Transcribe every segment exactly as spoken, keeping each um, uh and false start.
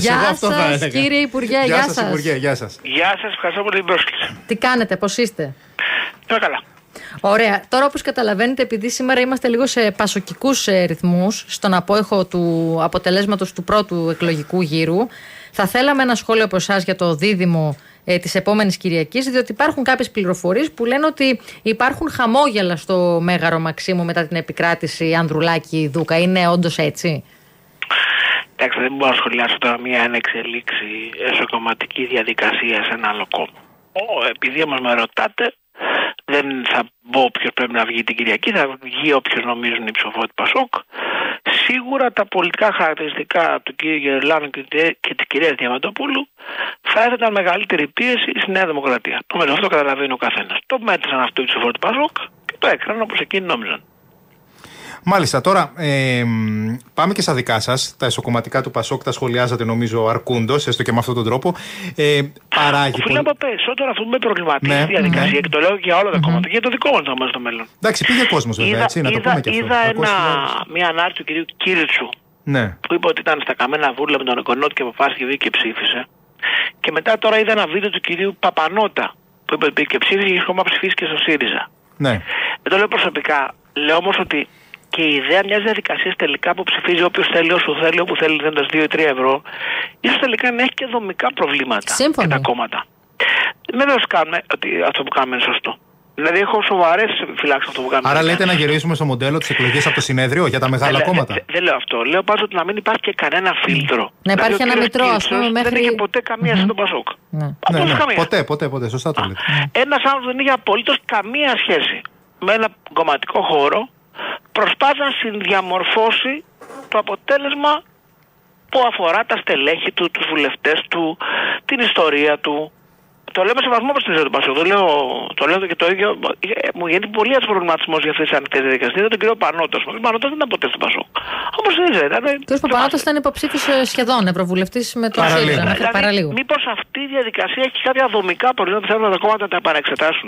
Γεια σας, κύριε Υπουργέ, γεια, γεια σας. σας. Υπουργέ, γεια σας. Γεια σας, ευχαριστώ πολύ την πρόσκληση. Τι κάνετε, πώς είστε? Τώρα καλά. Ωραία. Τώρα, όπως καταλαβαίνετε, επειδή σήμερα είμαστε λίγο σε πασοκικούς ρυθμούς, στον απόϊχο του αποτελέσματος του πρώτου εκλογικού γύρου, θα θέλαμε ένα σχόλιο από εσάς για το δίδυμο ε, της επόμενης Κυριακής, διότι υπάρχουν κάποιες πληροφορίες που λένε ότι υπάρχουν χαμόγελα στο Μέγαρο Μαξίμου μετά την επικράτηση Ανδρουλάκη-Δούκα. Είναι όντως έτσι? Εντάξει, δεν μπορώ να σχολιάσω τώρα μια ανεξελίξη εσωκομματική διαδικασία σε ένα άλλο κόμμα. Ο, επειδή όμως με ρωτάτε, δεν θα πω ποιος πρέπει να βγει την Κυριακή, θα βγει όποιος νομίζουν οι ψηφοφόροι του Πασόκ. Σίγουρα τα πολιτικά χαρακτηριστικά του κ. Γερλάνου και της κυρίας Διαμαντοπούλου θα έθεταν μεγαλύτερη πίεση στη Νέα Δημοκρατία. Το μέτρο αυτό καταλαβαίνει ο καθένας. Το μέτρησαν αυτό οι ψηφοφόροι του Πασόκ και το έκαναν όπως εκείνοι νόμιζαν. Μάλιστα, τώρα ε, πάμε και στα δικά σας. Τα εσωκομματικά του Πασόκ τα σχολιάζατε νομίζω αρκούντος, έστω και με αυτόν τον τρόπο. Ε, παράγει. Φίλε μου, περισσότερο αυτό που με προβληματίζει στη διαδικασία, ναι, και το λέω και για όλα τα mm-hmm. κόμματα, και για το δικό μας το στο μέλλον. Εντάξει, πήγε κόσμος βέβαια, είδα, έτσι, να το είδα, πούμε και αυτό. Είδα ένα, μια ανάρτηση του κυρίου Κίριτσου, ναι, που είπε ότι ήταν στα καμένα βούλα με τον εικονό του και αποφάσισε και ψήφισε. Και μετά τώρα είδα ένα βίντεο του κυρίου Παπανότα που είπε ότι και ψήφισε και ακόμα ψηφίσει και στο ΣΥΡΙΖΑ. Ναι. Δεν το λέω προσωπικά, λέω όμως ότι και η ιδέα μιας διαδικασίας τελικά που ψηφίζει όποιος θέλει, όσο θέλει, όπου θέλει, δίνοντας δύο ή τρία ευρώ, ίσως τελικά να έχει και δομικά προβλήματα. Σύμφωνο. Και τα κόμματα. Δεν λέω κάνουμε ότι αυτό που κάνουμε είναι σωστό. Δηλαδή, έχω σοβαρές επιφυλάξεις αυτό που κάνουμε. Άρα, λέτε να γυρίσουμε στο μοντέλο της εκλογής από το συνέδριο για τα μεγάλα δεν, κόμματα. Δεν, δεν λέω αυτό. Λέω πάντως ότι να μην υπάρχει και κανένα φίλτρο. Να υπάρχει δηλαδή, ένα μητρό, ας πούμε, μέχρι. Δεν είχε ποτέ καμία mm-hmm. στον Πασόκ. Ναι. Ναι, ναι. Καμία. Ποτέ, ποτέ, ποτέ. Σωστά το λέτε. Ένας άνθρωπος δεν είχε απολύτως καμία σχέση με ένα κομματικό χώρο. Προσπάθησε να συνδιαμορφώσει το αποτέλεσμα που αφορά τα στελέχη του, τους βουλευτές του, την ιστορία του. Το λέω με σεβασμό προς την ζωή του Πασόκ. Το λέω, το λέω και το ίδιο. Μου γίνεται πολύ ένας προβληματισμός για αυτές τις ανοιχτές διαδικασίες. Είδα τον κύριο Πανότο. Ο Πανότο δεν ήταν ποτέ στην Πασόκ. Όπως δεν ήταν. Ο κ. Παπανότος ήταν υποψήφιος σχεδόν ευρωβουλευτής με το ΣΥΡΙΖΑ μέχρι παραλίγο. Μήπως αυτή η διαδικασία έχει κάποια δομικά προβλήματα που θέλουν τα κόμματα να τα επανεξετάσουν.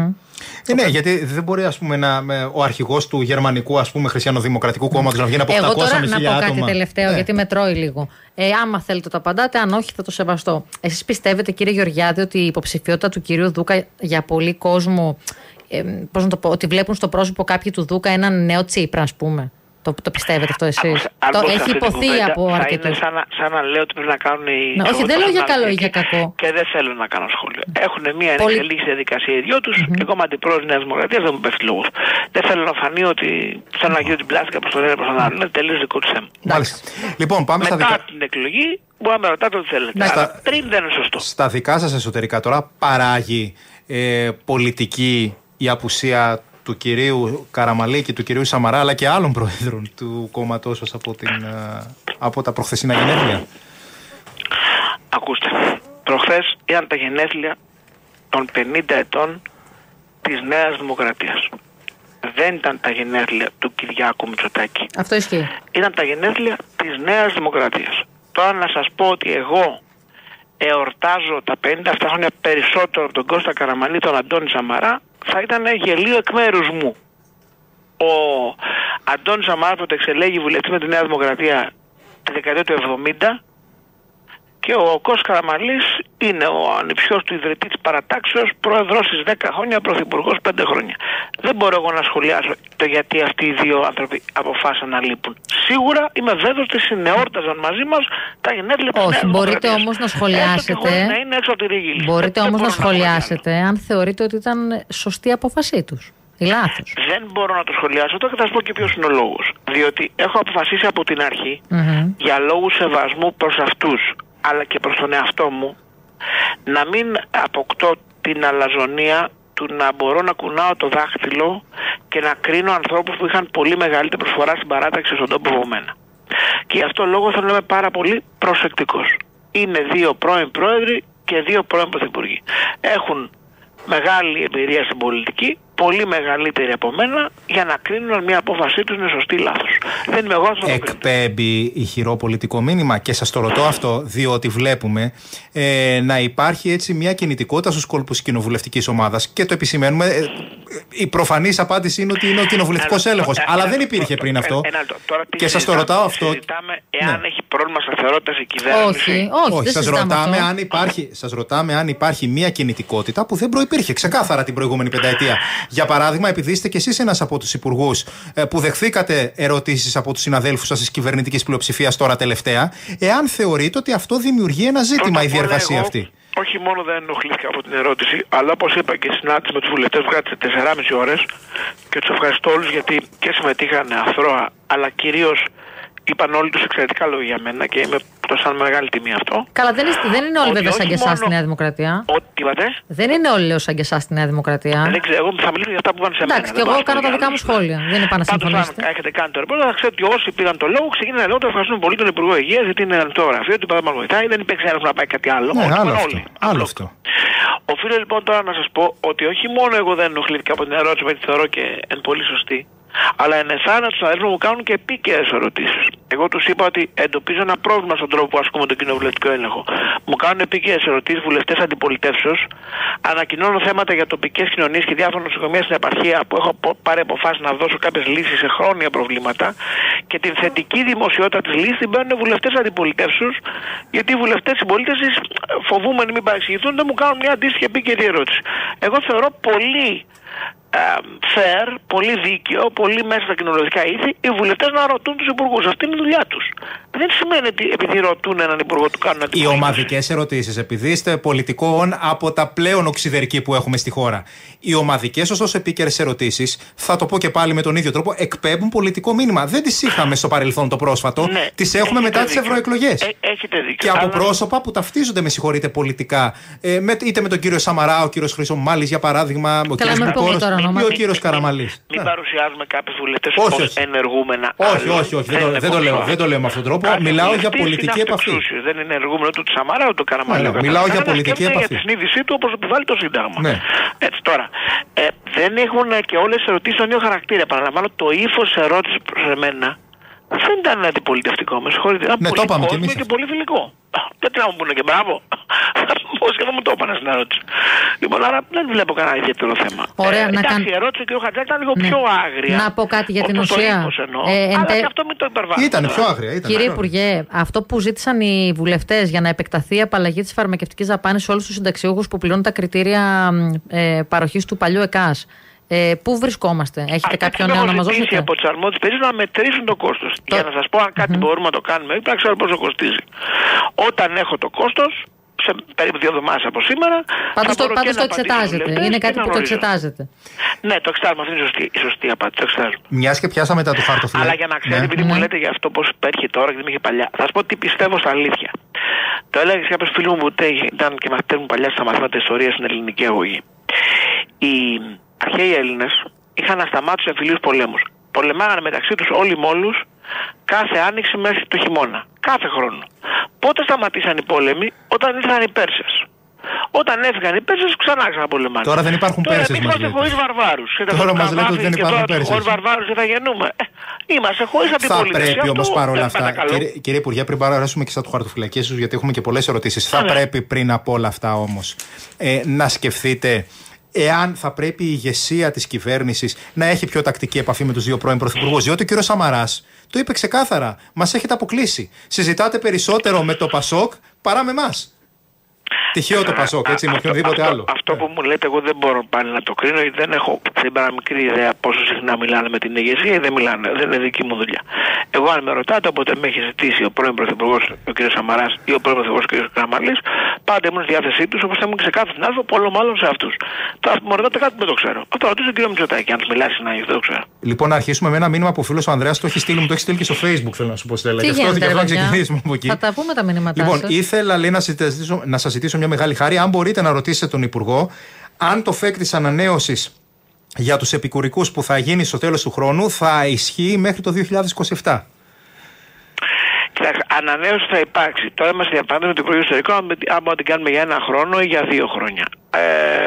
Ε, ναι, γιατί δεν μπορεί ας πούμε, να, ο αρχηγός του γερμανικού ας πούμε, χριστιανοδημοκρατικού κόμματος να βγαίνει από οκτακόσια με χίλια άτομα. Εγώ τώρα να πω κάτι τελευταίο, ναι, γιατί με τρώει λίγο. Ε, άμα θέλετε το απαντάτε, αν όχι θα το σεβαστώ. Εσείς πιστεύετε, κύριε Γεωργιάδη, ότι η υποψηφιότητα του κυρίου Δούκα για πολύ κόσμο, ε, πώς να το πω, ότι βλέπουν στο πρόσωπο κάποιοι του Δούκα έναν νέο Τσίπρα, ας πούμε? Το, το πιστεύετε αυτό εσείς? Το έχει υποθεί από αρκετούς. Είναι σαν, σαν να λέω ότι πρέπει να κάνουν οι. Να, όχι, δεν λέω για καλό ή για κακό. Και δεν θέλω να κάνω σχόλιο. Έχουν μια Πολύ... εξελίξη διαδικασία οι δυο τους. Mm-hmm. Εγώ είμαι αντιπρόεδρος Νέας Δημοκρατίας, δεν μου πέφτει λόγος. Δεν θέλω να φανεί ότι θέλω να γίνω την πλάστικα προς τον ένα προς τον άλλο. Είναι τελείως δικό του θέμα. Μάλιστα. Λοιπόν, πάμε μετά στα δικά... την εκλογή μπορεί να με ρωτάτε ό,τι θέλετε. Αλλά πριν δεν είναι σωστό. Στα δικά σας εσωτερικά τώρα παράγει ε, πολιτική η απουσία του κυρίου Καραμαλή και του κυρίου Σαμαρά, αλλά και άλλων προέδρων του κόμματός σας από, την, από τα προχθεσινά γενέθλια? Ακούστε, προχθές ήταν τα γενέθλια των πενήντα ετών της Νέας Δημοκρατίας. Δεν ήταν τα γενέθλια του Κυριάκου Μητσοτάκη. Αυτό ισχύει. Ήταν τα γενέθλια της Νέας Δημοκρατίας. Τώρα να σας πω ότι εγώ εορτάζω τα πενήντα αυτά χρόνια περισσότερο από τον Κώστα Καραμαλή, τον Αντώνη Σαμαρά, θα ήταν γελίο εκ μέρους μου. Ο Αντώνης Σαμαράς που το εξελέγει βουλευτή με τη Νέα Δημοκρατία τη δεκαετία του εβδομήντα και ο Κώστας Καραμαλής είναι ο ανιψιός του ιδρυτή της παρατάξεως, πρόεδρος της δέκα χρόνια, πρωθυπουργός πέντε χρόνια. Δεν μπορώ εγώ να σχολιάσω το γιατί αυτοί οι δύο άνθρωποι αποφάσισαν να λείπουν. Σίγουρα είμαι βέβαιος ότι συνεόρταζαν μαζί μας τα γενέθλια της Νέας Δημοκρατίας. Όχι, μπορείτε όμως να σχολιάσετε. Να είναι έξω από τη ρίγη. Μπορείτε όμως να σχολιάσετε αν θεωρείτε ότι ήταν σωστή η απόφασή τους. Λάθος. Δεν μπορώ να το σχολιάσω τώρα και θα σας πω και ποιος είναι ο λόγος. Διότι έχω αποφασίσει από την αρχή mm-hmm. για λόγους σεβασμού προς αυτούς αλλά και προς τον εαυτό μου να μην αποκτώ την αλαζονία του να μπορώ να κουνάω το δάχτυλο και να κρίνω ανθρώπους που είχαν πολύ μεγαλύτερη προσφορά στην παράταξη στον τόπο από μένα. Και γι' αυτό λόγο θέλω να είμαι πάρα πολύ προσεκτικός. Είναι δύο πρώην πρόεδροι και δύο πρώην πρωθυπουργοί. Έχουν μεγάλη εμπειρία στην πολιτική, πολύ μεγαλύτερη από μένα, για να κρίνουν αν μια απόφασή τους είναι σωστή ή λάθος. Δεν είμαι εγώ αυτό. Εκπέμπει ηχηρό πολιτικό μήνυμα και σας το ρωτώ αυτό, διότι βλέπουμε ε, να υπάρχει έτσι μια κινητικότητα στους κόλπους κοινοβουλευτικής ομάδας και το επισημαίνουμε. Ε, η προφανής απάντηση είναι ότι είναι ο κοινοβουλευτικός έλεγχος. Αλλά δεν υπήρχε πριν αυτό. Και σας το ρωτάω αυτό. Συζητάμε εάν έχει πρόβλημα σταθερότητας η κυβέρνηση. Όχι, όχι. Όχι, σας ρωτάμε, αν υπάρχει, σας ρωτάμε αν υπάρχει μια κινητικότητα που δεν προϋπήρχε ξεκάθαρα την προηγούμενη πενταετία. Για παράδειγμα, επειδή είστε κι εσείς ένας από τους υπουργούς που δεχθήκατε ερωτήσεις από τους συναδέλφους σας της κυβερνητικής πλειοψηφίας τώρα τελευταία, εάν θεωρείτε ότι αυτό δημιουργεί ένα ζήτημα η διεργασία αυτή. Όχι μόνο δεν ενοχλήθηκα από την ερώτηση, αλλά όπως είπα και συνάντηση με τους βουλευτές που κράτησε τεσσεράμισι ώρες και τους ευχαριστώ όλους γιατί και συμμετείχαν αθρώα, αλλά κυρίως είπαν όλοι τους εξαιρετικά λόγια για μένα και είμαι το σαν μεγάλη τιμή αυτό. Καλά, δεν, είστε, δεν είναι όλοι βέβαια σαν και εσάς στη Νέα Δημοκρατία. Ό,τι είπατε. Δεν είναι όλοι λέω σαν και εσάς στη Νέα Δημοκρατία. Δεν ξέρω, εγώ θα μιλήσω για αυτά που πάνε σε μένα. Εντάξει, και εγώ κάνω τα δικά μου σχόλια. Δεν είπα να συμφωνήσετε. Αν έχετε κάνει το ρεπόρτα, θα ξέρετε ότι όσοι πήγαν το λόγο ξεκίνησαν να λέω: ευχαριστούμε πολύ τον Υπουργό Υγείας γιατί είναι ανοιχτό γραφείο, ότι μα βοηθάει, δεν υπήρξε ένα να πάει κάτι άλλο. Ναι, άλλο αυτό. Άλλο αυτό. Οφείλω λοιπόν τώρα να σας πω ότι όχι μόνο εγώ δεν ενοχλήθηκα από την ερώτηση, γιατί θεωρώ και εν πολύ σωστή, αλλά ενεθάρρυνα τους αδέλφους μου κάνουν και επίκαιρες ερωτήσεις. Εγώ τους είπα ότι εντοπίζω ένα πρόβλημα στον τρόπο που ασκούμε τον κοινοβουλευτικό έλεγχο. Μου κάνουν επίκαιρες ερωτήσεις βουλευτές αντιπολιτεύσεως, ανακοινώνω θέματα για τοπικές κοινωνίες και διάφορα νοσοκομεία στην επαρχία που έχω πάρει αποφάσεις να δώσω κάποιες λύσεις σε χρόνια προβλήματα και την θετική δημοσιότητα της λύσης την παίρνουν βουλευτές αντιπολιτεύσεως, γιατί οι βουλευτές συμπολίτευση φοβούμενοι μην παρεξηγηθούν δεν μου κάνουν μια αντίστοιχη επίκαιρη ερώτηση. Εγώ θεωρώ πολύ fair, πολύ δίκαιο, πολύ μέσα στα κοινοβουλευτικά ήθη, οι βουλευτές να ρωτούν τους υπουργούς. Αυτή είναι η δουλειά τους. Δεν σημαίνει ότι επειδή ρωτούν έναν υπουργό του κάνουν οι ομαδικές ερωτήσεις, επειδή είστε πολιτικών από τα πλέον οξυδερκή που έχουμε στη χώρα. Οι ομαδικές, ωστόσο επίκαιρες ερωτήσεις, θα το πω και πάλι με τον ίδιο τρόπο, εκπέμπουν πολιτικό μήνυμα. Δεν τις είχαμε στο παρελθόν το πρόσφατο. Ναι, τις έχουμε μετά τις ευρωεκλογές. Ε, έχετε δίκιο. Και από πρόσωπα που ταυτίζονται, με συγχωρείτε, πολιτικά. Ε, με, είτε με τον κύριο Σαμαρά, ο κύριος Χρυσομάλης για παράδειγμα, ο κύριος Μπουκόρος ή ο κύριος Καραμαλής. Μην παρουσιάζουμε κάποιους βουλευτές ως ενεργούμενα. Όχι, όχι, όχι. Δεν, δεν, το λέω, δεν το λέω με αυτόν τον τρόπο. Μιλάω για πολιτική επαφή. Δεν είναι ενεργούμενο του Σαμαρά ούτε του Καραμαλή. Μιλάω για πολιτική επαφή. Για τη συνείδησή του όπως επιβάλλει το Σύνταγμα. Έτσι τώρα. Δεν έχουν και όλες τις ερωτήσεις τον ίδιο χαρακτήρα. Επαναλαμβάνω, το ύφος της ερώτησης προς εμένα δεν ήταν αντιπολιτευτικό. Με συγχωρείτε. Ήταν πολύ κόσμο και πολύ φιλικό. Δεν να μου πούνε και μπράβο. Πώς και δεν μου το έπανε στην ερώτηση. Λοιπόν, άρα δεν βλέπω κανένα ιδιαίτερο θέμα. Ωραία, ε, να εντάξει, καν... η ερώτηση του κ. Χατζάκη ήταν λίγο ναι. πιο άγρια. Να πω κάτι για την ουσία. Ε, αλλά και αυτό μην το υπερβάλλουμε. Ήταν πιο άγρια. Ήταν Κύριε Υπουργέ, αυτό που ζήτησαν οι βουλευτές για να επεκταθεί η απαλλαγή της φαρμακευτικής δαπάνης σε όλους τους συνταξιούχους που πληρώνουν τα κριτήρια ε, παροχής του παλιού ΕΚΑΣ. Ε, πού βρισκόμαστε, έχετε κάποιο νέο να μας δώσετε? Έχω από τις αρμόδιες υπηρεσίες να μετρήσουν το κόστος. Το... Για να σας πω αν κάτι mm-hmm. μπορούμε να το κάνουμε, πρέπει να ξέρω πόσο κοστίζει. Όταν έχω το κόστος, σε περίπου δύο εβδομάδες από σήμερα. Πάντως το, πάντως το εξετάζετε. Είναι κάτι που το εξετάζετε. Ναι, το εξετάζουμε. Αυτή είναι η σωστή, η σωστή απάντηση. Το εξετάζουμε. Μιας και πιάσαμε μετά το χαρτοφυλάκι. Αλλά για να ξέρετε, ναι. επειδή ναι. μου λέτε για αυτό πώς υπάρχει τώρα και δεν είχε παλιά, θα σας πω τι πιστεύω στα αλήθεια. Το έλεγα σε κάποιους φίλους μου που ήταν και μαθητές μου παλιά στα μαθήματα ιστορίας στην ελληνική αγωγή. Οι αρχαίοι Έλληνες είχαν ασταμάτους εμφυλίους πολέμους. Πολεμάγανε μεταξύ τους όλοι μόλους κάθε άνοιξη μέχρι το χειμώνα. Κάθε χρόνο. Πότε σταματήσαν οι πόλεμοι? Όταν ήρθαν οι Πέρσες. Όταν έφυγαν οι Πέρσες ξανά ξαναπολεμάνε. Τώρα δεν υπάρχουν Πέρσες. Τώρα είμαστε χωρίς βαρβάρους. Τώρα μας λέτε ότι δεν υπάρχουν Πέρσες. Χωρίς βαρβάρους δεν θα γεννούμε. Είμαστε χωρίς αντιπολίτευση. Θα πρέπει όμως παρόλα αυτά, κύριε, κύριε Υπουργέ, πριν παράσουμε και στα του χαρτοφυλακίου σας, γιατί έχουμε και πολλές ερωτήσεις. Θα πρέπει πριν από όλα αυτά όμως ε, να σκεφτείτε εάν θα πρέπει η ηγεσία της κυβέρνησης να έχει πιο τακτική επαφή με τους δύο πρώην πρωθυπουργούς. Διότι ο κύριος Σαμαράς το είπε ξεκάθαρα. Μας έχετε αποκλείσει. Συζητάτε περισσότερο με το Πασόκ παρά με εμάς. Τυχαίο το Πασόκ, έτσι, με οποιονδήποτε αυτό, άλλο. Αυτό που μου λέτε, εγώ δεν μπορώ πάλι να το κρίνω, γιατί δεν έχω την παραμικρή ιδέα πόσο συχνά μιλάνε με την ηγεσία ή δεν μιλάνε. Δεν είναι δική μου δουλειά. Εγώ, αν με ρωτάτε, όποτε με έχει ζητήσει ο πρώην πρωθυπουργός ο κ. Σαμαράς ή ο πρώην πρωθυπουργός ο κ. Καραμαλής, πάντα ήμουν στη διάθεσή τους, όπως ήμουν και σε κάθε συνάδελφο, πολλό μάλλον σε αυτούς. Τώρα, μου ρωτάτε κάτι που δεν το ξέρω. Αυτό ρωτήσω τον κ. Μητσοτάκη, αν του μιλάει συνάδελφο, δεν το ξέρω. Λοιπόν, να αρχίσουμε με ένα μήνυμα που ο φίλος ο Ανδρέας το έχει στείλει, μου το έχει στείλει και στο Facebook, θέλω να σου πω, Στέλλα. Γι' αυτό και να ξεκινήσουμε από εκεί. Θα τα πούμε τα μηνύματά σας. Λοιπόν, ήθελα λέει, να σας ζητήσω μια μεγάλη χάρη, αν μπορείτε να ρωτήσετε τον Υπουργό αν το φεκ της ανανέωσης για τους επικουρικούς που θα γίνει στο τέλος του χρόνου θα ισχύει μέχρι το δύο χιλιάδες είκοσι επτά. Κοιτάξτε, ανανέωση θα υπάρξει. Τώρα είμαστε διαπραγματεύσεις με το Υπουργείο Ιστορικών, αν μπορούμε να την κάνουμε για ένα χρόνο ή για δύο χρόνια. Ε,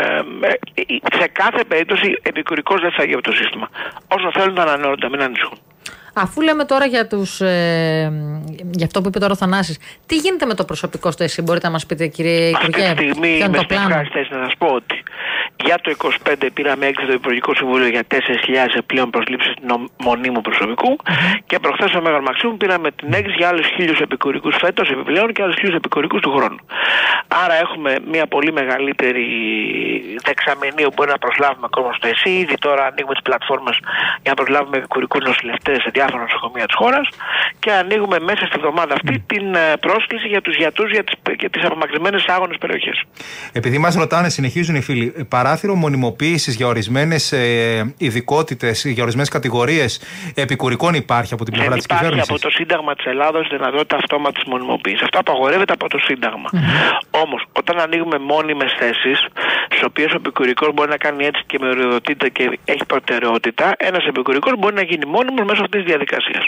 σε κάθε περίπτωση επικουρικός δεν θα γίνει από το σύστημα. Όσο θέλουν να ανανεώνονται, μην ανησυχούν. Αφού λέμε τώρα για, τους, ε, για αυτό που είπε τώρα ο Θανάσης, τι γίνεται με το προσωπικό στο ΕΣΥ, μπορείτε να μας πείτε, κύριε Υπουργέ? Αυτή τη στιγμή είμαι στην ευχάριστη θέση να σας πω ότι Για το είκοσι πέντε πήραμε έκθεση στο Υπουργικό Συμβούλιο για τέσσερις χιλιάδες επιπλέον προσλήψεις μονίμου προσωπικού και προχθές στο Μέγαρο Μαξίμου πήραμε την έκθεση για άλλους χίλιους επικουρικούς φέτος επιπλέον και άλλους χίλιους επικουρικούς του χρόνου. Άρα έχουμε μια πολύ μεγαλύτερη δεξαμενή που μπορεί να προσλάβουμε κόσμο στο ΕΣΥ. Ήδη τώρα ανοίγουμε τις πλατφόρμες για να προσλάβουμε επικουρικούς νοσηλευτές σε διάφορα νοσοκομεία της χώρας και ανοίγουμε μέσα στη εβδομάδα αυτή την πρόσκληση για τους γιατρούς για τις, για τις απομακρυσμένες άγονες περιοχές. Επειδή μας ρωτάνε, συνεχίζουν οι φίλοι, παράθυρο μονιμοποίησης για ορισμένες ε, ειδικότητες, για ορισμένες κατηγορίες επικουρικών υπάρχει από την πλευρά της κυβέρνησης? Δεν υπάρχει από το Σύνταγμα της Ελλάδος δυνατότητα αυτόματης μονιμοποίησης. Αυτό απαγορεύεται από το Σύνταγμα. Mm-hmm. Όμως, όταν ανοίγουμε μόνιμες θέσεις, στις οποίες ο επικουρικός μπορεί να κάνει έτσι και με οριοδοτείται και έχει προτεραιότητα, ένας επικουρικός μπορεί να γίνει μόνιμος μέσω αυτής της διαδικασίας.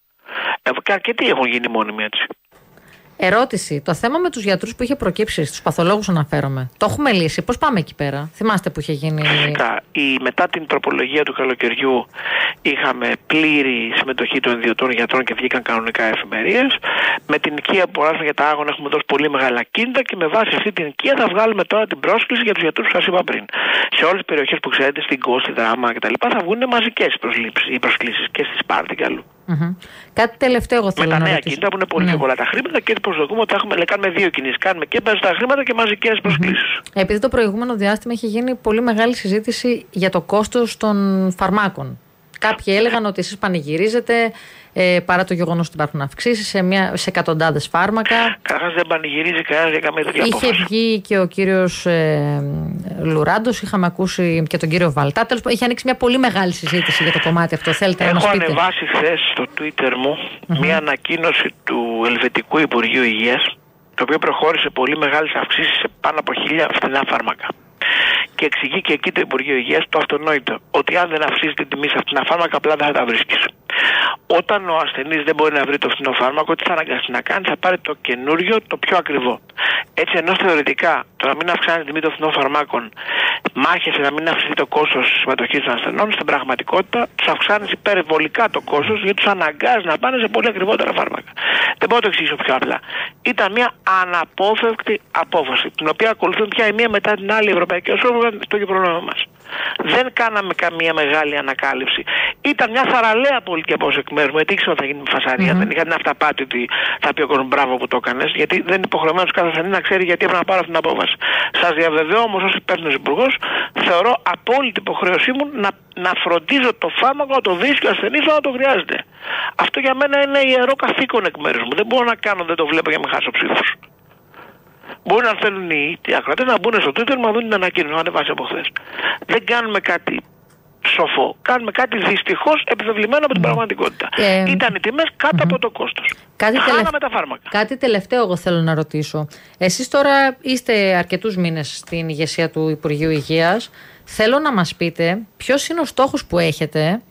Ε, και αρκετοί έχουν γίνει μόνιμοι έτσι. Ερώτηση. Το θέμα με τους γιατρούς που είχε προκύψει, στους παθολόγους αναφέρομαι, το έχουμε λύσει? Πώς πάμε εκεί πέρα? Θυμάστε που είχε γίνει? Φυσικά. Η, μετά την τροπολογία του καλοκαιριού είχαμε πλήρη συμμετοχή των ιδιωτών γιατρών και βγήκαν κανονικά εφημερίες. Με την οικία που αγοράσαμε για τα άγωνα έχουμε δώσει πολύ μεγάλα κίνητα και με βάση αυτή την οικία θα βγάλουμε τώρα την πρόσκληση για τους γιατρούς που σας είπα πριν. Σε όλες τις περιοχές που ξέρετε, στην Κο, στη Δράμα κτλ. Θα βγουν μαζικές οι προσκλήσεις και στη Σπάρτη και αλλού. Mm-hmm. Κάτι τελευταίο εγώ θέλω να ρωτήσω. Με τα νέα ρωτήσω. κινητά που είναι πολύ ναι. πολλά τα χρήματα και προσδοκούμε ότι θα έχουμε, κάνουμε δύο κινήσεις. Κάνουμε και περισσότερα χρήματα και μαζικές mm-hmm. προσκλήσεις. Επειδή το προηγούμενο διάστημα είχε γίνει πολύ μεγάλη συζήτηση για το κόστος των φαρμάκων. Κάποιοι έλεγαν ότι εσείς πανηγυρίζετε ε, παρά το γεγονός ότι υπάρχουν αυξήσεις σε, μια, σε εκατοντάδες φάρμακα. Καταρχάς δεν πανηγυρίζει κανένας για καμία τέτοια απόφαση. Είχε βγει και ο κύριος ε, Λουράντος, είχαμε ακούσει και τον κύριο Βαλτά. Τέλος πάντων, είχε ανοίξει μια πολύ μεγάλη συζήτηση για το κομμάτι αυτό. Θέλετε να μας πείτε? Έχω ανεβάσει χθες στο Twitter μου mm-hmm. μια ανακοίνωση του Ελβετικού Υπουργείου Υγείας, το οποίο προχώρησε πολύ μεγάλες αυξήσεις σε πάνω από χίλια φθηνά φάρμακα. Και εξηγεί και εκεί το Υπουργείο Υγείας το αυτονόητο, ότι αν δεν αυξήσει την τιμή σε αυτήν τα φάρμακα, απλά δεν θα τα βρίσκεις. Όταν ο ασθενής δεν μπορεί να βρει το φθηνό φάρμακο, τι θα αναγκαστεί να κάνει? Θα πάρει το καινούριο, το πιο ακριβό. Έτσι, ενώ θεωρητικά το να μην αυξάνει την τιμή των φθηνών φαρμάκων μάχεσαι να μην αυξηθεί το κόστος της συμμετοχής των ασθενών, στην πραγματικότητα τους αυξάνει υπερβολικά το κόστος, γιατί τους αναγκάζει να πάνε σε πολύ ακριβότερα φάρμακα. Δεν μπορώ να το εξηγήσω πιο απλά. Ήταν μια αναπόφευκτη απόφαση, την οποία ακολουθούν πια η μία μετά την άλλη ευρωπαϊκή οσόφωνα στο πρόβλημα μας. Δεν κάναμε καμία μεγάλη ανακάλυψη. Ήταν μια θαραλέα πολιτική απόφαση εκ μέρους μου, γιατί ήξερα ότι θα γίνει φασαρία. Mm-hmm. Δεν είχα την αυταπάτη ότι θα πει ο κόσμος μπράβο που το έκανες, γιατί δεν είναι υποχρεωμένος κάθε ασθενή να ξέρει γιατί έπρεπε να πάρω αυτή την απόφαση. Σας διαβεβαιώ όμως, ως υπεύθυνος υπουργός, θεωρώ απόλυτη υποχρέωσή μου να, να φροντίζω το φάρμακο να το βρίσκει ο ασθενής όταν το χρειάζεται. Αυτό για μένα είναι ιερό καθήκον εκ μέρους μου. Δεν μπορώ να κάνω, δεν το βλέπω για να μην χάσω ψήφους. Μπορεί να θέλουν οι ακροατές να μπουν στο Twitter να δουν την ανακοίνωση, να ανεβάσει από χθες. Δεν κάνουμε κάτι σοφό. Κάνουμε κάτι δυστυχώς επιβεβλημένο από την πραγματικότητα. Ε, Ήταν οι τιμές κάτω mm-hmm. από το κόστος. Κάτι Χάναμε τελευ... τα φάρμακα. Κάτι τελευταίο εγώ θέλω να ρωτήσω. Εσείς τώρα είστε αρκετούς μήνες στην ηγεσία του Υπουργείου Υγείας. Θέλω να μας πείτε ποιος είναι ο στόχος που έχετε.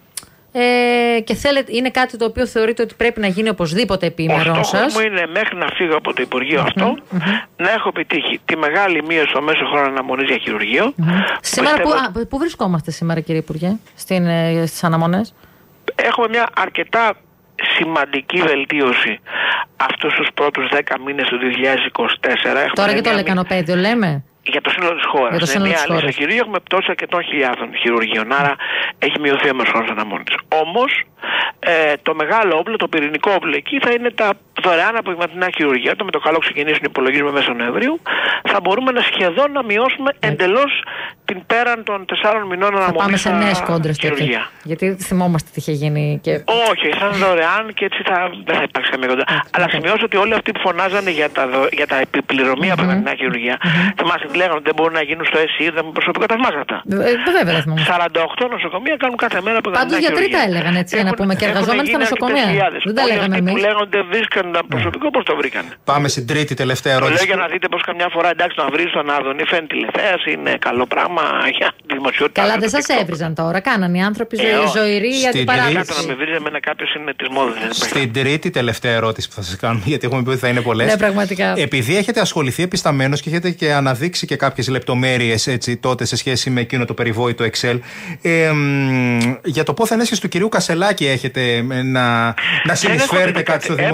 Ε, και θέλετε, είναι κάτι το οποίο θεωρείτε ότι πρέπει να γίνει οπωσδήποτε επίμερον σας? Ο στόχος μου είναι μέχρι να φύγω από το Υπουργείο mm-hmm, αυτό mm-hmm. να έχω επιτύχει τη μεγάλη μείωση στο μέσο χρόνο αναμονής για χειρουργείο. Mm-hmm. Σήμερα πιστεύω... που, α, πού βρισκόμαστε σήμερα, κύριε Υπουργέ, στην, ε, στις αναμονές? Έχουμε μια αρκετά σημαντική βελτίωση αυτούς τους πρώτους δέκα μήνες του δύο χιλιάδες είκοσι τέσσερα. Τώρα για το λεκανοπέδιο λέμε? Για το σύνολο της χώρας. Σε μια άλλη χειρουργείο έχουμε πτώση αρκετών χιλιάδων χειρουργείων. Άρα έχει μειωθεί ο μέσος χρόνος αναμονής. Όμως ε, το μεγάλο όπλο, το πυρηνικό όπλο εκεί θα είναι τα δωρεάν απογευματινά χειρουργεία. Όταν με το καλό ξεκινήσουν υπολογίζουμε μέσω Νοεμβρίου, θα μπορούμε να σχεδόν να μειώσουμε εντελώς την πέραν των τεσσάρων μηνών αναμονής. Θα πάμε σε νέες κόντρες τότε. Γιατί θυμόμαστε τι είχε γίνει. Και... Όχι, θα είναι δωρεάν και έτσι θα, δεν θα υπάρξει καμία κόντρα. Αλλά σημειώσω ότι όλοι αυτοί που φωνάζανε για τα, για τα επιπληρωμή απογευματινά χειρουργεία, θυμάστε τι λέγανε, δεν μπορούν να γίνουν στο ΕΣΥ, δεν προσωπικό τα θυμάσαι αυτά. Βέβαια, σαράντα οκτώ νοσοκομεία κάνουν κάθε μέρα απογευματινά χειρουργεία. Πάντως γιατροί τα έλεγαν έτσι, έχουν, να πούμε, και εργαζόμενοι στα νοσοκομεία. Δεν τα λέγαμε εμείς. Που λέγονται βρίσκαν τα προσωπικό, πώς το βρήκαν? Πάμε στην τρίτη τελευταία ερώτηση. Το λέω για να δείτε πως καμιά φορά εντάξει να βρεις τον Άδωνη, φαίνεται τηλεθέαση, είναι καλό πράγμα για τη δημοσιότητα. Καλά, δεν σας έβριζαν τώρα. Κάναν οι άνθρωποι ζωηροί για την παράδοση. Να με βρίζει εμένα κάποιος είναι της μόδας. Στην τρίτη τελευταία ερώτηση που θα σας κάνουμε, γιατί έχουμε πει ότι θα είναι πολλές. Ναι, πραγματικά. Επειδή έχετε ασχοληθεί επισταμένος και έχετε και αναδείξει και κάποιες λεπτομέρειες έτσι, τότε σε σχέση με εκείνο το περιβόητο Excel, ε, για το πόθεν έσχεση του κυρίου Κασελάκη έχετε να, να συνεισφέρετε κάτι στο δημόσιο διάλογο?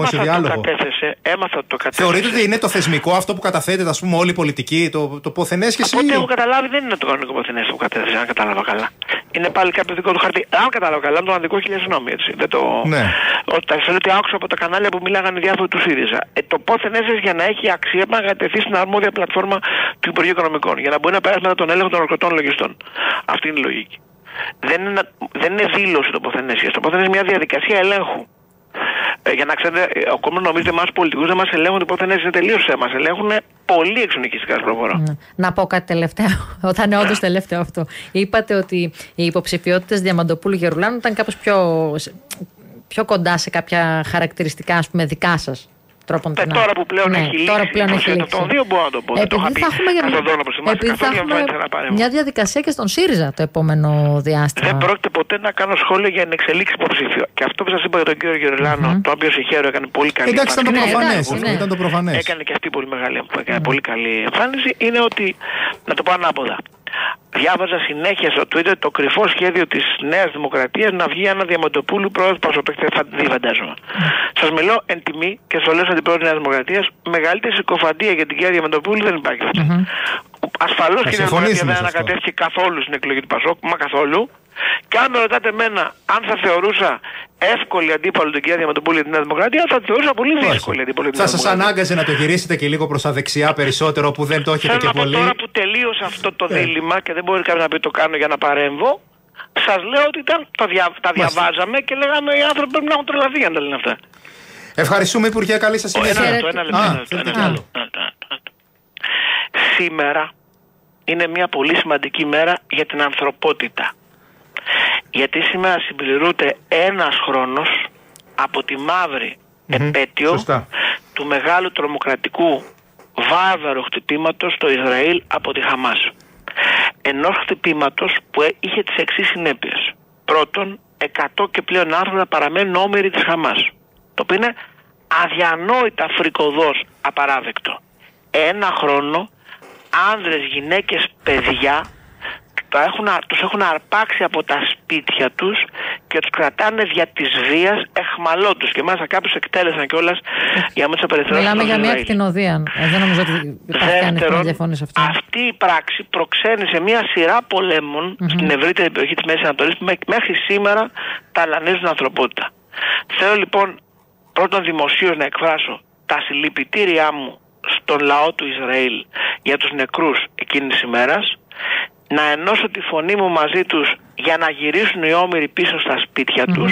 παράλογο. Το κατέθεσε, έμαθα ότι το κατέθεσε. Θεωρείτε ότι είναι το θεσμικό αυτό που καταθέτεται, ας πούμε, όλη η πολιτική, το, το πόθεν έσχεση? Από ό,τι έχω καταλάβει, δεν είναι το κανονικό πόθεν έσχεση που κατέθεσε, αν κατάλαβα καλά. Είναι πάλι κάποιο δικό του χαρτί. Αν κατάλαβα καλά, το δικό χίλια συγγνώμη, έτσι. Δεν το. Ναι. Όταν θέλω ότι άκουσα από τα κανάλια που μιλάγανε διάφοροι του ΣΥΡΙΖΑ. Ε, το πόθεν έσχεση για να έχει αξία να κατευθεί στην αρμόδια πλατφόρμα του Υπουργείου Οικονομικών. Για να μπορεί να περάσει μετά τον έλεγχο των ορκωτών λογιστών. Αυτή είναι η λογική. Δεν είναι, δεν είναι δήλωση το πόθεν έσχεση. Το πόθεν έσχεση είναι μια διαδικασία ελέγχου. Ε, για να ξέρετε, ο κόμμα νομίζετε εμάς πολιτικούς δεν μας ελέγχουν, ότι πόθεν έσχεση είναι τελείως εμάς. Ελέγχουν πολύ εξονυχιστικά προχωρώ. Ναι. Να πω κάτι τελευταίο, όταν είναι όντως τελευταίο αυτό. Είπατε ότι οι υποψηφιότητες Διαμαντοπούλου Γερουλάνου ήταν κάπως πιο, πιο κοντά σε κάποια χαρακτηριστικά, ας πούμε, δικά σας. Ε, τώρα που πλέον ναι, έχει τώρα λήξει πλέον έχει λήξει. των δύο μπορώ να το πω. Επειδή θα έχουμε, επειδή θα έχουμε μια διαδικασία και στον ΣΥΡΙΖΑ το επόμενο διάστημα. Δεν πρόκειται ποτέ να κάνω σχόλιο για εξελίξει υποψήφιο. Και αυτό που σας είπα για τον κύριο Γερουλάνο, mm-hmm. το οποίο συγχαίρω, έκανε πολύ καλή εντάξει, εμφάνιση. Ήταν το προφανές. Ναι, ήταν το προφανές. Έκανε και αυτή πολύ μεγάλη έκανε mm-hmm. πολύ καλή εμφάνιση. Είναι ότι, να το πω ανάποδα. Διάβαζα συνέχεια στο Twitter το κρυφό σχέδιο της Νέας Δημοκρατίας να βγει ένα Διαμαντοπούλου πρόεδρος Πασοπέκτη. Θα δει, φαντάζομαι. Mm. Σας μιλώ εν τιμή και στο λέω σαν την πρώτη Νέα Δημοκρατίας, μεγαλύτερη συκοφαντία για την κυρία Διαμαντοπούλου δεν υπάρχει αυτό. Mm-hmm. Ασφαλώς και η Νέα Δημοκρατία δεν ανακατεύτηκε καθόλου στην εκλογή του Πασόκ, μα καθόλου. Και αν με ρωτάτε εμένα αν θα θεωρούσα εύκολη αντίπαλο την κυρία Διαμαντοπούλου για την Νέα Δημοκρατία, θα τη θεωρούσα πολύ δύσκολη αντίπαλο. Θα σας ανάγκαζε να το γυρίσετε και λίγο προς τα δεξιά περισσότερο που δεν το έχετε Θέλω και να πολύ. Πω, τώρα που τελείωσε αυτό το δίλημμα και δεν μπορεί κάποιος να πει το κάνω για να παρέμβω, σας λέω ότι ήταν, τα, δια, τα διαβάζαμε και λέγαμε οι άνθρωποι πρέπει να έχουν τρελαθεί για να τα λένε αυτά. Ευχαριστούμε, Υπουργέ, καλή σας συνέχεια. Σήμερα είναι μια πολύ σημαντική μέρα για την ανθρωπότητα. Γιατί σήμερα συμπληρούνται ένας χρόνος από τη μαύρη mm-hmm. επέτειο Σωστά. του μεγάλου τρομοκρατικού βάρβαρου χτυπήματος στο Ισραήλ από τη Χαμάς. Ενός χτυπήματος που είχε τις εξής συνέπειες. Πρώτον, εκατό και πλέον άνθρωποι να παραμένουν όμοιροι της Χαμάς. Το οποίο είναι αδιανόητα φρικοδός απαράδεκτο. Ένα χρόνο άνδρες, γυναίκες, παιδιά τα έχουν, τους έχουν αρπάξει από τα σπίτια τους και τους κρατάνε δια της βίας εχμαλώτους. Και μάλιστα κάποιους εκτέλεσαν κιόλας για να μην τους απελευθερώσουν. Μιλάμε για μια κτηνοδία. Ε, δεν νομίζω ότι υπάρχει κανένα διαφωνία σε αυτό. Αυτή η πράξη προξένησε μια σειρά πολέμων mm-hmm. στην ευρύτερη περιοχή της Μέσης Ανατολής που μέχρι σήμερα ταλανίζουν την ανθρωπότητα. Θέλω λοιπόν πρώτον δημοσίως να εκφράσω τα συλληπιτήριά μου στον λαό του Ισραήλ για τους νεκρούς εκείνης της ημέρας, να ενώσω τη φωνή μου μαζί τους για να γυρίσουν οι όμοιροι πίσω στα σπίτια mm-hmm. τους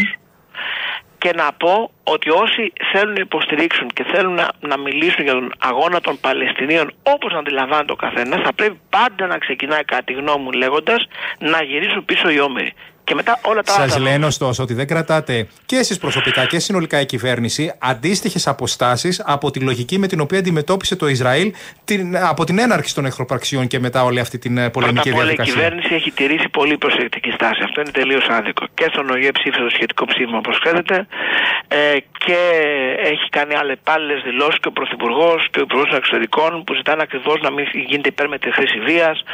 και να πω ότι όσοι θέλουν να υποστηρίξουν και θέλουν να, να μιλήσουν για τον αγώνα των Παλαιστινίων όπως να αντιλαμβάνεται ο καθένας, θα πρέπει πάντα να ξεκινάει κατά τη γνώμη μου λέγοντας να γυρίσουν πίσω οι όμοιροι. Και μετά όλα τα Σας λένε ωστόσο ότι δεν κρατάτε και εσείς προσωπικά και συνολικά η κυβέρνηση αντίστοιχες αποστάσεις από τη λογική με την οποία αντιμετώπισε το Ισραήλ την, από την έναρξη των εχθροπραξιών και μετά όλη αυτή την πολεμική διαδικασία. Η κυβέρνηση έχει τηρήσει πολύ προσεκτική στάση. Αυτό είναι τελείως άδικο. Και στον ΟΗΕ ψήφισε το σχετικό ψήφισμα, όπως ξέρετε, ε, και έχει κάνει αλλεπάλληλες δηλώσεις και ο Πρωθυπουργός και ο Υπουργός των Εξωτερικών που ζητάνε ακριβώς να μην γίνεται υπέρμετρη χρήση βίας,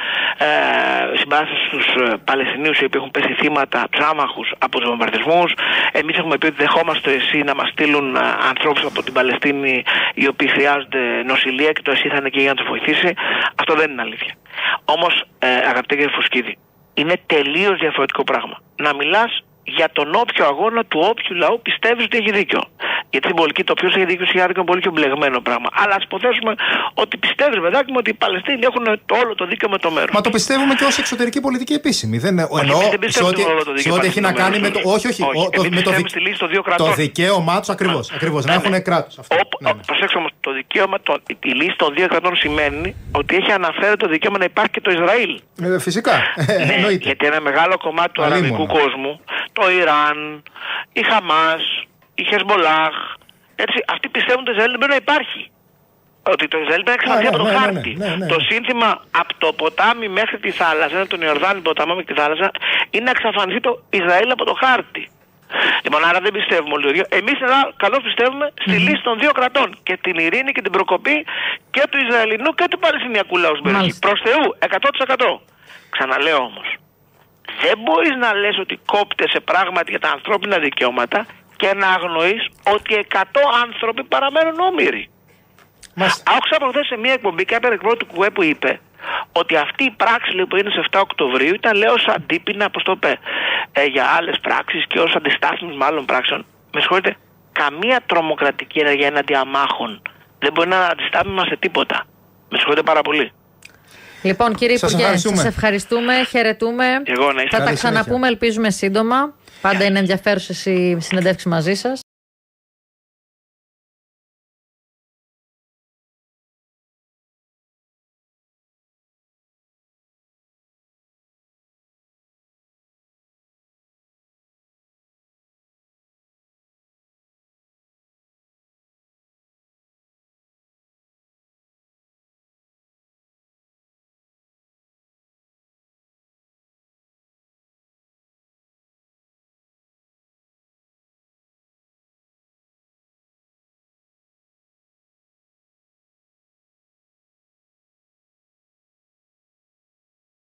ε, συμπαράσταση στους Παλαιστινίους οι οποίοι έχουν πέσει θύματα, τους άμαχους από τους βομβαρδισμούς. Εμείς έχουμε πει ότι δεχόμαστε εσύ να μας στείλουν α, ανθρώπους από την Παλαιστίνη οι οποίοι χρειάζονται νοσηλεία και το εσύ θα είναι εκεί για να τους βοηθήσει. Αυτό δεν είναι αλήθεια. Όμως, ε, αγαπητέ κύριε Φουσκίδη, είναι τελείως διαφορετικό πράγμα. Να μιλάς για τον όποιο αγώνα του όποιου λαού πιστεύεις ότι έχει δίκιο. Γιατί στην πολιτική το ποιος έχει δίκιο ή άδικο είναι πολύ πιο μπλεγμένο πράγμα. Αλλά ας υποθέσουμε ότι πιστεύεις, παιδάκι μου, ότι οι Παλαιστίνοι έχουν το όλο το δίκαιο με το μέρος. Μα το πιστεύουμε και ως εξωτερική πολιτική επίσημη. Δεν εννοώ σε ό,τι, σε ό,τι έχει να κάνει με το. Όχι, όχι. όχι ο, το, με το, δι... το δικαίωμά τους ακριβώς. ακριβώς να έχουν κράτος. Προσέξτε όμως, το δικαίωμα, το, η λύση των δύο κρατών σημαίνει ότι έχει αναφέρει το δικαίωμα να υπάρχει και το Ισραήλ. Ε, φυσικά. Ναι, γιατί ένα μεγάλο κομμάτι του αραβικού κόσμου, το Ιράν, η Χαμάς, η Χεσμολάχ, έτσι, αυτοί πιστεύουν ότι το Ισραήλ δεν πρέπει να υπάρχει. Ότι το Ισραήλ πρέπει να εξαφανιστεί από το ναι, χάρτη. Ναι, ναι, ναι, ναι. Το σύνθημα από το ποτάμι μέχρι τη θάλασσα, τον Ιορδάνη ποτάμι μέχρι τη θάλασσα, είναι να εξαφανιστεί το Ισραήλ από το χάρτη. Λοιπόν, άρα δεν πιστεύουμε όλοι το ίδιο. Εμείς καλώς πιστεύουμε στη mm-hmm. λύση των δύο κρατών και την ειρήνη και την προκοπή και του Ισραηλινού και του Παλαιστινιακού λαού στην περιοχή. Προς Θεού, εκατό τοις εκατό. Ξαναλέω όμως, δεν μπορείς να λες ότι κόπτεσαι πράγματι για τα ανθρώπινα δικαιώματα και να αγνοείς ότι εκατό άνθρωποι παραμένουν όμοιροι. Άκουσα προχθές σε μια εκπομπή κάποια εκπομπή του ΚΟΕ που είπε ότι αυτή η πράξη λέει, που είναι σε εφτά Οκτωβρίου ήταν, λέω, ως αντίπεινα, πώς το είπε, ε, για άλλες πράξεις και ως αντιστάθμισμα άλλων πράξεων. Με συγχωρείτε, καμία τρομοκρατική ενέργεια έναντι αμάχων δεν μπορεί να είναι αντιστάθμισμα σε τίποτα. Με συγχωρείτε πάρα πολύ. Λοιπόν, κύριε Υπουργέ, σας ευχαριστούμε, χαιρετούμε. Εγώ, ναι, θα τα ξαναπούμε, ελπίζουμε σύντομα. Πάντα είναι ενδιαφέρουσες οι συνεντεύξεις μαζί σας.